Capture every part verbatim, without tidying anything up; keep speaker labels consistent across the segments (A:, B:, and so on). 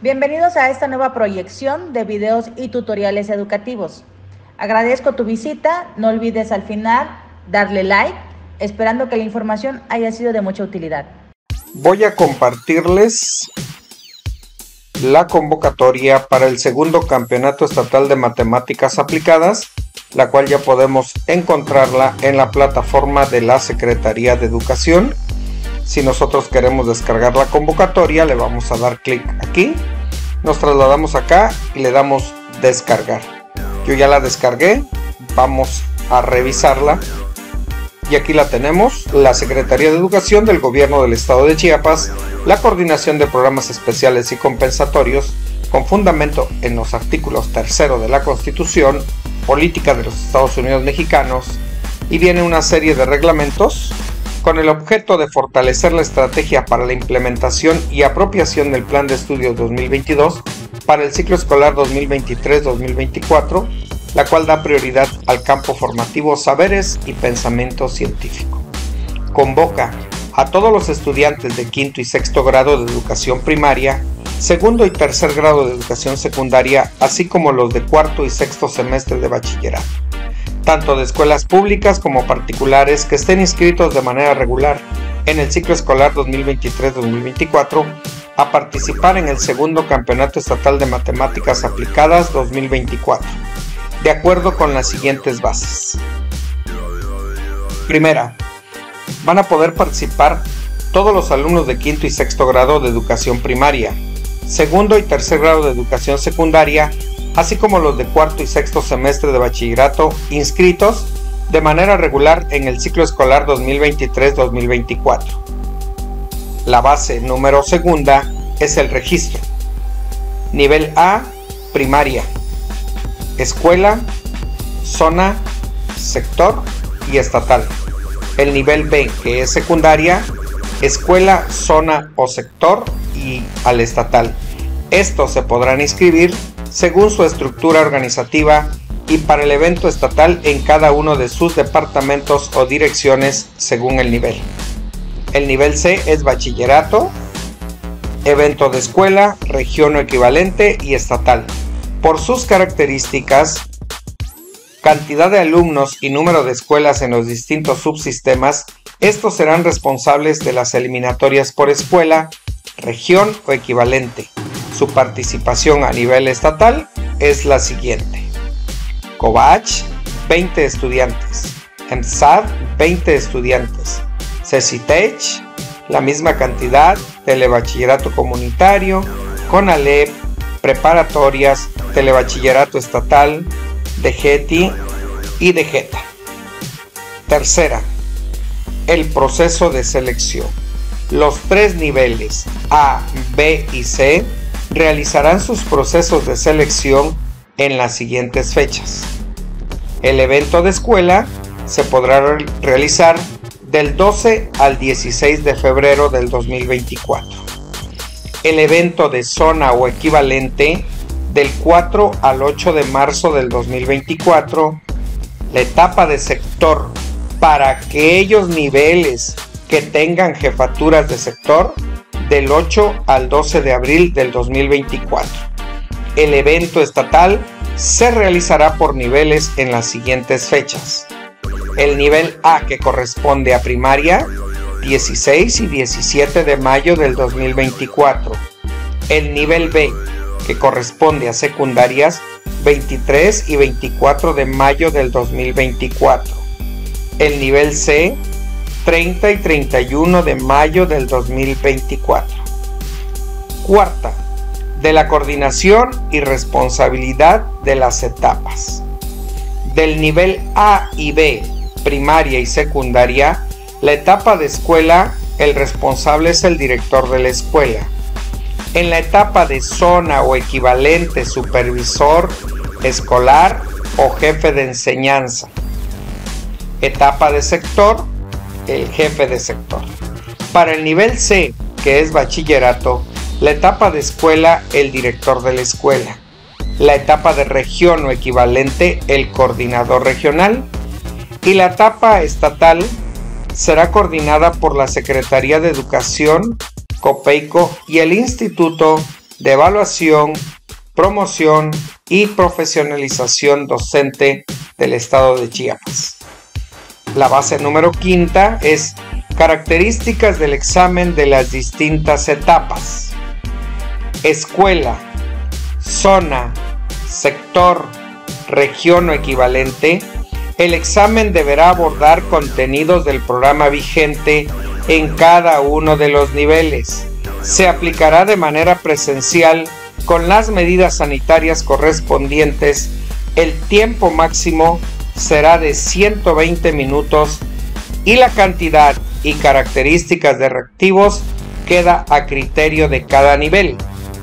A: Bienvenidos a esta nueva proyección de videos y tutoriales educativos. Agradezco tu visita, no olvides al final darle like, esperando que la información haya sido de mucha utilidad.
B: Voy a compartirles la convocatoria para el segundo Campeonato Estatal de Matemáticas Aplicadas, la cual ya podemos encontrarla en la plataforma de la Secretaría de Educación. Si nosotros queremos descargar la convocatoria, le vamos a dar clic aquí, nos trasladamos acá y le damos descargar. Yo ya la descargué, vamos a revisarla y aquí la tenemos: la Secretaría de Educación del Gobierno del Estado de Chiapas, la Coordinación de Programas Especiales y Compensatorios, con fundamento en los artículos tercero de la Constitución Política de los Estados Unidos Mexicanos, y viene una serie de reglamentos con el objeto de fortalecer la estrategia para la implementación y apropiación del Plan de Estudios dos mil veintidós para el ciclo escolar dos mil veintitrés dos mil veinticuatro, la cual da prioridad al campo formativo Saberes y Pensamiento Científico. Convoca a todos los estudiantes de quinto y sexto grado de educación primaria, segundo y tercer grado de educación secundaria, así como los de cuarto y sexto semestre de bachillerato, tanto de escuelas públicas como particulares que estén inscritos de manera regular en el ciclo escolar dos mil veintitrés dos mil veinticuatro, a participar en el segundo Campeonato Estatal de Matemáticas Aplicadas dos mil veinticuatro, de acuerdo con las siguientes bases. Primera, van a poder participar todos los alumnos de quinto y sexto grado de educación primaria, segundo y tercer grado de educación secundaria, así como los de cuarto y sexto semestre de bachillerato inscritos de manera regular en el ciclo escolar dos mil veintitrés dos mil veinticuatro. La base número segunda es el registro. Nivel A, primaria, escuela, zona, sector y estatal. El nivel B, que es secundaria, escuela, zona o sector y al estatal. Estos se podrán inscribir según su estructura organizativa y para el evento estatal en cada uno de sus departamentos o direcciones según el nivel. El nivel C es bachillerato, evento de escuela, región o equivalente y estatal. Por sus características, cantidad de alumnos y número de escuelas en los distintos subsistemas, estos serán responsables de las eliminatorias por escuela, región o equivalente. Su participación a nivel estatal es la siguiente: COVACH, veinte estudiantes; EMSAT, veinte estudiantes; CECITEC, la misma cantidad; Telebachillerato Comunitario, CONALEP, preparatorias, Telebachillerato Estatal, DGETI y DGETA. Tercera, el proceso de selección. Los tres niveles A, B y C realizarán sus procesos de selección en las siguientes fechas. El evento de escuela se podrá realizar del doce al dieciséis de febrero del dos mil veinticuatro. El evento de zona o equivalente del cuatro al ocho de marzo del dos mil veinticuatro. La etapa de sector para aquellos niveles que tengan jefaturas de sector del ocho al doce de abril del dos mil veinticuatro. El evento estatal se realizará por niveles en las siguientes fechas. El nivel A, que corresponde a primaria, dieciséis y diecisiete de mayo del dos mil veinticuatro. El nivel B, que corresponde a secundarias, veintitrés y veinticuatro de mayo del dos mil veinticuatro. El nivel C, treinta y treinta y uno de mayo del dos mil veinticuatro. Cuarta, de la coordinación y responsabilidad de las etapas. Del nivel A y B, primaria y secundaria, la etapa de escuela, el responsable es el director de la escuela. En la etapa de zona o equivalente, supervisor escolar o jefe de enseñanza. Etapa de sector, el jefe de sector. Para el nivel C, que es bachillerato, la etapa de escuela, el director de la escuela. La etapa de región o equivalente, el coordinador regional. Y la etapa estatal será coordinada por la Secretaría de Educación, COPEICO y el Instituto de evaluación, promoción y profesionalización docente del estado de Chiapas. La base número quinta es características del examen de las distintas etapas. Escuela, zona, sector, región o equivalente. El examen deberá abordar contenidos del programa vigente en cada uno de los niveles. Se aplicará de manera presencial con las medidas sanitarias correspondientes. El tiempo máximo será de ciento veinte minutos y la cantidad y características de reactivos queda a criterio de cada nivel.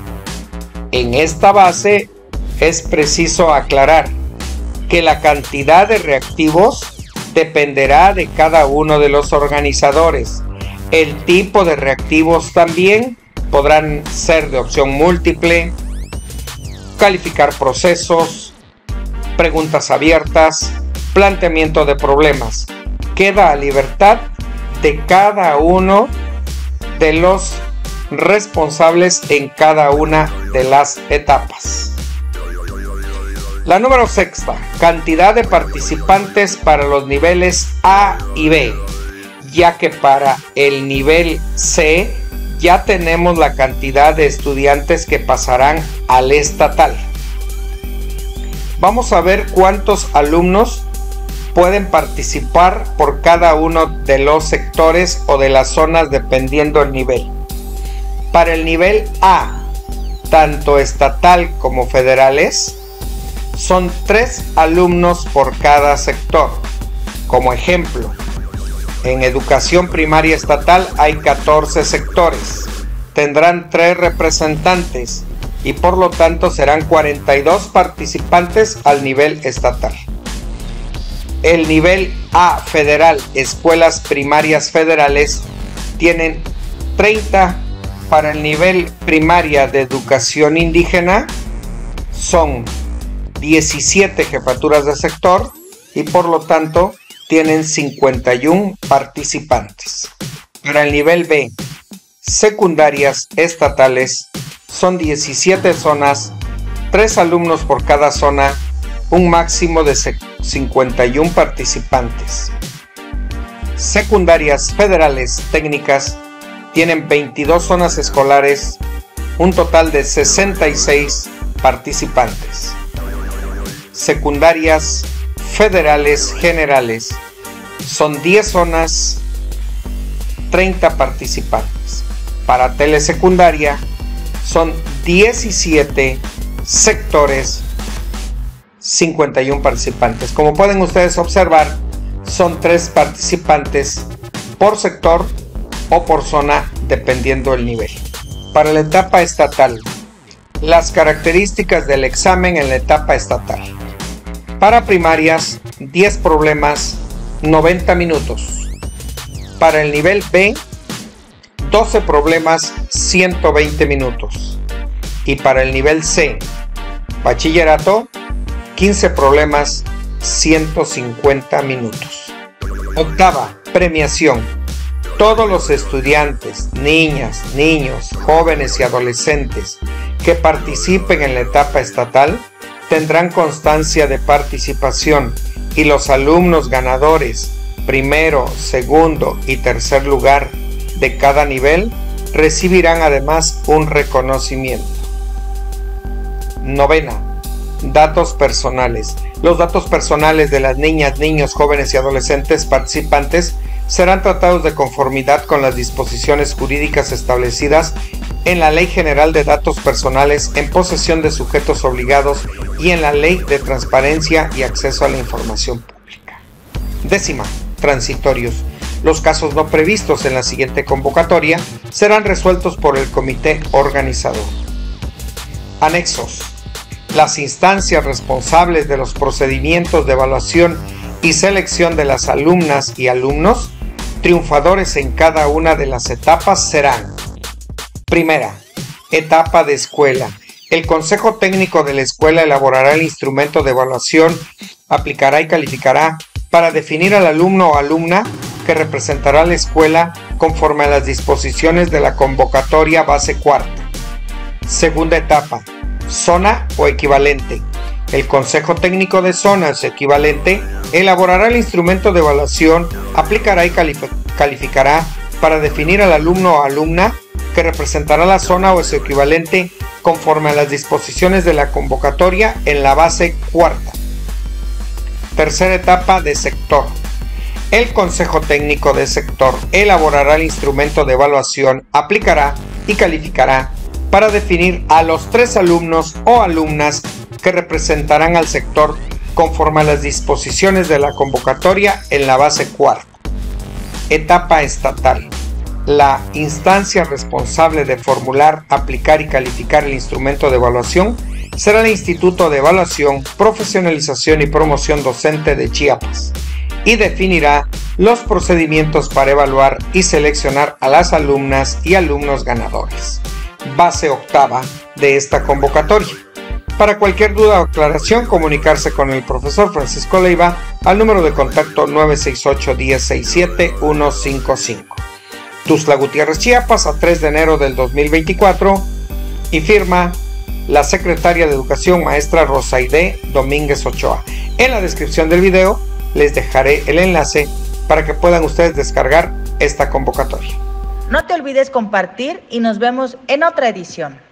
B: En esta base es preciso aclarar que la cantidad de reactivos dependerá de cada uno de los organizadores. El tipo de reactivos también podrán ser de opción múltiple, calificar procesos, preguntas abiertas, planteamiento de problemas. Queda a libertad de cada uno de los responsables en cada una de las etapas. La número sexta, cantidad de participantes para los niveles A y B, ya que para el nivel C ya tenemos la cantidad de estudiantes que pasarán al estatal. Vamos a ver cuántos alumnos pueden participar por cada uno de los sectores o de las zonas dependiendo del nivel. Para el nivel A, tanto estatal como federales, son tres alumnos por cada sector. Como ejemplo, en educación primaria estatal hay catorce sectores, tendrán tres representantes y por lo tanto serán cuarenta y dos participantes al nivel estatal. El nivel A federal, escuelas primarias federales, tienen treinta. Para el nivel primaria de educación indígena son diecisiete jefaturas de sector y por lo tanto tienen cincuenta y uno participantes. Para el nivel B, secundarias estatales, son diecisiete zonas, tres alumnos por cada zona, un máximo de cincuenta y uno participantes. Secundarias federales técnicas tienen veintidós zonas escolares, un total de sesenta y seis participantes. Secundarias federales generales son diez zonas, treinta participantes. Para telesecundaria son diecisiete sectores, cincuenta y uno participantes. Como pueden ustedes observar, son tres participantes por sector o por zona dependiendo del nivel. Para la etapa estatal, las características del examen en la etapa estatal. Para primarias, diez problemas, noventa minutos. Para el nivel B, doce problemas, ciento veinte minutos. Y para el nivel C, bachillerato, quince problemas, ciento cincuenta minutos. Octava, premiación. Todos los estudiantes, niñas, niños, jóvenes y adolescentes que participen en la etapa estatal tendrán constancia de participación y los alumnos ganadores, primero, segundo y tercer lugar de cada nivel, recibirán además un reconocimiento. Novena, datos personales. Los datos personales de las niñas, niños, jóvenes y adolescentes participantes serán tratados de conformidad con las disposiciones jurídicas establecidas en la Ley General de Datos Personales en posesión de sujetos obligados y en la Ley de Transparencia y Acceso a la Información Pública. Décima, transitorios. Los casos no previstos en la siguiente convocatoria serán resueltos por el comité organizador. Anexos. Las instancias responsables de los procedimientos de evaluación y selección de las alumnas y alumnos triunfadores en cada una de las etapas serán: primera, etapa de escuela. El Consejo Técnico de la Escuela elaborará el instrumento de evaluación, aplicará y calificará para definir al alumno o alumna que representará a la escuela conforme a las disposiciones de la convocatoria base cuarta. Segunda etapa, zona o equivalente. El Consejo Técnico de Zonas Equivalente elaborará el instrumento de evaluación, aplicará y calificará para definir al alumno o alumna que representará la zona o su equivalente conforme a las disposiciones de la convocatoria en la base cuarta. Tercera etapa de sector. El Consejo Técnico de Sector elaborará el instrumento de evaluación, aplicará y calificará para definir a los tres alumnos o alumnas que representarán al sector conforme a las disposiciones de la convocatoria en la base cuarta. Etapa estatal. La instancia responsable de formular, aplicar y calificar el instrumento de evaluación será el Instituto de Evaluación, Profesionalización y Promoción Docente de Chiapas y definirá los procedimientos para evaluar y seleccionar a las alumnas y alumnos ganadores. Base octava de esta convocatoria. Para cualquier duda o aclaración, comunicarse con el profesor Francisco Leiva al número de contacto nueve seis ocho, uno cero seis siete, uno cinco cinco. Tuxtla Gutiérrez, Chiapas, a tres de enero del dos mil veinticuatro, y firma la secretaria de Educación, maestra Rosaide Domínguez Ochoa. En la descripción del video les dejaré el enlace para que puedan ustedes descargar esta convocatoria.
A: No te olvides compartir y nos vemos en otra edición.